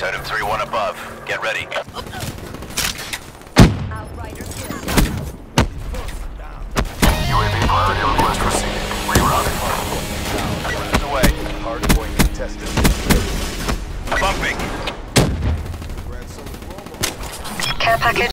Item 3-1 above. Get ready. Outrider kill. UAV priority request received. Rerouting. Running away. Hardpoint contested. Bumping. Care package